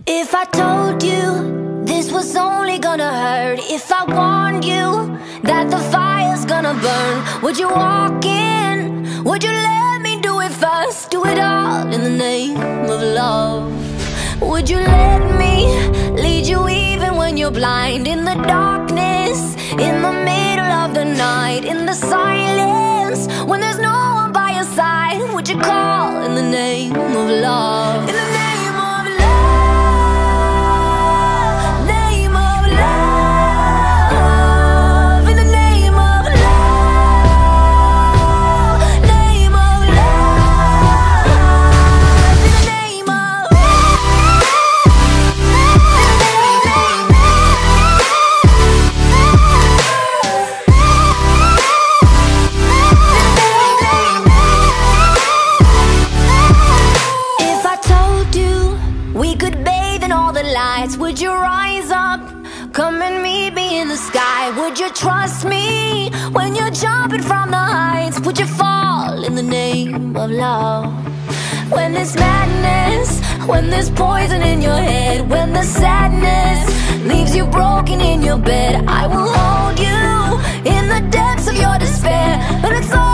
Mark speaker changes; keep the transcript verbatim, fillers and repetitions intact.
Speaker 1: If I told you this was only gonna hurt, if I warned you that the fire's gonna burn, would you walk in? Would you let me do it first? Do it all in the name of love. Would you let me lead you even when you're blind? In the darkness, in the middle of the night, in the silence, when there's no one by your side, would you call in the name of love? In the name would you rise up? Come and meet me in the sky. Would you trust me when you're jumping from the heights? Would you fall in the name of love? When there's madness, when there's poison in your head, when the sadness leaves you broken in your bed, I will hold you in the depths of your despair. But it's all